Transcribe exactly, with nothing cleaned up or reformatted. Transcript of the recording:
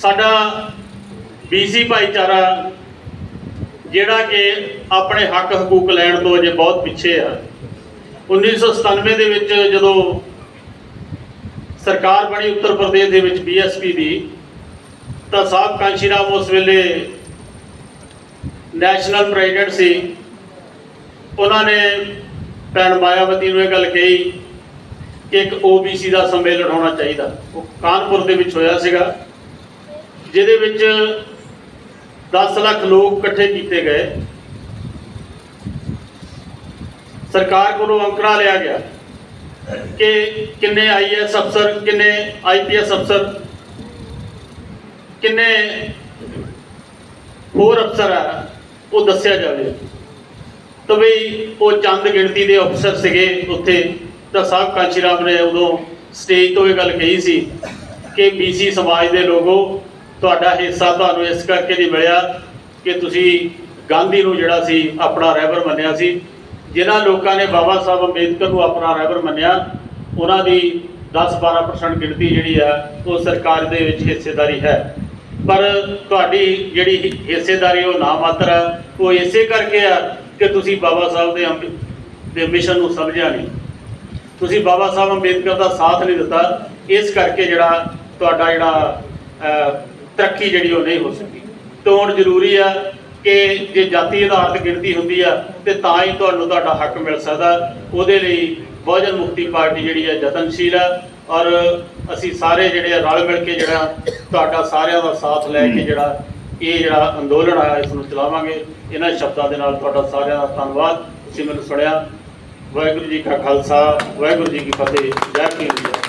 साडा बीसी भाईचारा जिहड़ा कि अपने हक हकूक लैण तो अजे बहुत पिछे आ। उन्नीस सौ सतानवे दे विच जदों सरकार बनी उत्तर प्रदेश दे विच बी एस पी दी, तो साहब कांशी राम उस वेले नैशनल प्रेजिडेंट सी। उन्होंने भैन मायावती नूं इह गल कही कि एक ओ बी सी का सम्मेलन होना चाहिए। वो कानपुर दे विच होया सीगा, जिहदे विच दस लाख लोग इकट्ठे किए गए। सरकार कोलों अंकड़ा लिया गया कि किन्ने आई ए एस अफसर, किन्ने आई पी एस अफसर, किन्ने होर अफसर है वो दस्या जाए। तो बई वो चंद गिणती के अफसर सगे उत्थे। तो साहब कांशी राम ने उदों स्टेज तो ये गल कही सी कि बी सी समाज के लोगों तुहाडा हिस्सा तुहानूं इस करके नहीं मिलिया कि तुसी गांधी नूं जिहड़ा सी अपना रहबर मन्निया सी। जिन्हां लोगों ने बाबा साहब अंबेडकर नूं अपना रहबर मन्निया, उन्हां दी दस बारह परसेंट गिणती जिहड़ी है वो सरकार दे विच हिस्सेदारी है, पर तुहाडी जिहड़ी हिस्सेदारी वो ना मात्र है। वो इसे करके है कि तुसी बाबा साहब दे दे मिशन नूं समझिया नहीं, तुसी बाबा साहब अंबेडकर का साथ नहीं दिता। इस करके जिहड़ा तुहाडा जिहड़ा तरक्की जिहड़ी वो नहीं हो सकी। तो हुण जरूरी है कि जे जाति आधारित गिणती हुंदी है तो तां ही तुहानूं तुहाडा हक मिल सकदा। उहदे लई बहुजन मुक्ति पार्टी जिहड़ी है यतनशील है, और असीं सारे जिहड़े रल मिल के जिहड़ा तुहाडा सारिਆਂ ਦਾ साथ लैके जिहड़ा ये जिहड़ा अंदोलन है इस नूं चलावांगे। इन्हां शब्दां दे नाल तुहाडा सारिਆਂ ਦਾ धन्नवाद। तुसीं मैनूं सुणिया। वाहिगुरू जी का खालसा, वाहिगुरू जी की फतेह। जय भीम।